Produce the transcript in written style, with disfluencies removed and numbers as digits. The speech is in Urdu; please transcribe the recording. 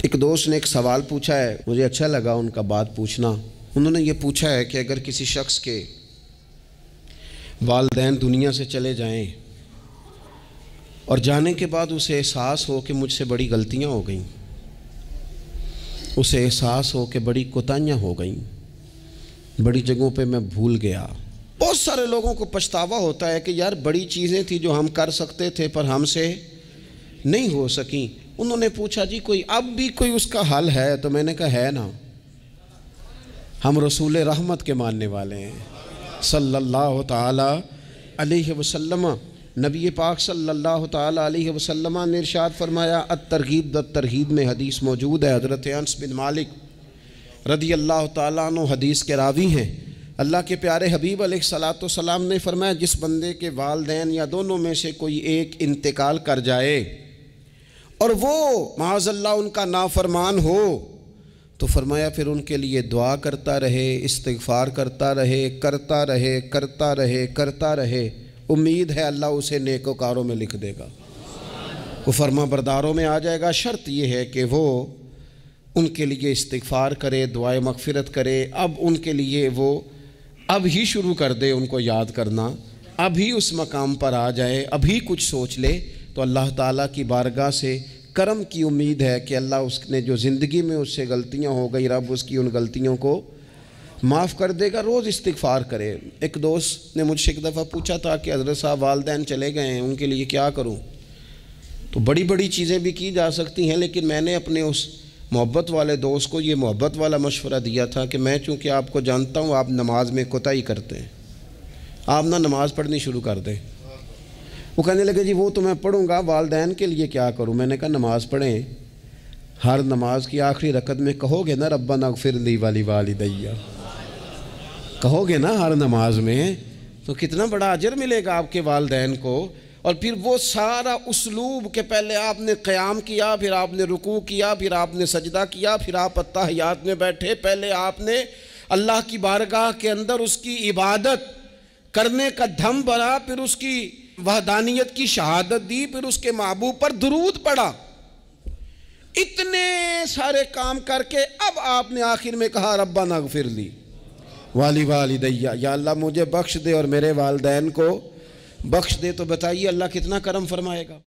ایک دوست نے ایک سوال پوچھا ہے، مجھے اچھا لگا ان کا بات پوچھنا۔ انہوں نے یہ پوچھا ہے کہ اگر کسی شخص کے والدین دنیا سے چلے جائیں اور جانے کے بعد اسے احساس ہو کہ مجھ سے بڑی غلطیاں ہو گئیں، اسے احساس ہو کہ بڑی کوتاہیاں ہو گئیں، بڑی جگہوں پہ میں بھول گیا۔ بہت سارے لوگوں کو پچھتاوا ہوتا ہے کہ یار بڑی چیزیں تھیں جو ہم کر سکتے تھے پر ہم سے نہیں ہو سکیں۔ انہوں نے پوچھا جی کوئی اب بھی کوئی اس کا حل ہے؟ تو میں نے کہا ہے نا، ہم رسول رحمت کے ماننے والے ہیں صلی اللہ تعالی علیہ وسلم۔ نبی پاک صلی اللہ تعالی علیہ وسلم نے ارشاد فرمایا، الترغیب در ترغیب میں حدیث موجود ہے، حضرت انس بن مالک رضی اللہ تعالیٰ عنہ حدیث کے راوی ہیں۔ اللہ کے پیارے حبیب علیہ الصلوۃ والسلام نے فرمایا، جس بندے کے والدین یا دونوں میں سے کوئی ایک انتقال کر جائے اور وہ معاذ اللہ ان کا نافرمان ہو، تو فرمایا پھر ان کے لیے دعا کرتا رہے، استغفار کرتا رہے، امید ہے اللہ اسے نیکوکاروں میں لکھ دے گا، وہ فرما برداروں میں آ جائے گا۔ شرط یہ ہے کہ وہ ان کے لیے استغفار کرے، دعائے مغفرت کرے، اب ان کے لیے وہ اب ہی شروع کر دے ان کو یاد کرنا، اب ہی اس مقام پر آ جائے، ابھی کچھ سوچ لے، تو اللہ تعالیٰ کی بارگاہ سے کرم کی امید ہے کہ اللہ اس نے جو زندگی میں اس سے غلطیاں ہو گئی، رب اس کی ان غلطیوں کو معاف کر دے گا۔ روز استغفار کرے۔ ایک دوست نے مجھ سے ایک دفعہ پوچھا تھا کہ حضرت صاحب والدین چلے گئے ہیں، ان کے لیے کیا کروں؟ تو بڑی بڑی چیزیں بھی کی جا سکتی ہیں، لیکن میں نے اپنے اس محبت والے دوست کو یہ محبت والا مشورہ دیا تھا کہ میں چونکہ آپ کو جانتا ہوں آپ نماز میں کوتاہی کرتے ہیں، آپ نہ نماز پڑھنی شروع کر دیں۔ وہ کہنے لگے جی وہ تو میں پڑھوں گا، والدین کے لیے کیا کروں؟ میں نے کہا نماز پڑھیں، ہر نماز کی آخری رکعت میں کہو گے نا ربنا اغفر لی ولی کہو گے نا ہر نماز میں، تو کتنا بڑا اجر ملے گا آپ کے والدین کو۔ اور پھر وہ سارا اسلوب کہ پہلے آپ نے قیام کیا، پھر آپ نے رکوع کیا، پھر آپ نے سجدہ کیا، پھر آپ اتحیات میں بیٹھے، پہلے آپ نے اللہ کی بارگاہ کے اندر اس کی عبادت کرنے کا دھم بھرا، پھر اس کی وحدانیت کی شہادت دی، پھر اس کے محبوب پر درود پڑھا، اتنے سارے کام کر کے اب آپ نے آخر میں کہا ربنا اغفر لی والدیّ، یا اللہ مجھے بخش دے اور میرے والدین کو بخش دے، تو بتائیے اللہ کتنا کرم فرمائے گا۔